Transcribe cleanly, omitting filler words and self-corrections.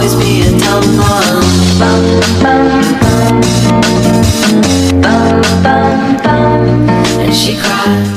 always be a dumb one. Bum, bum, bum, bum, bum, bum. And she cried.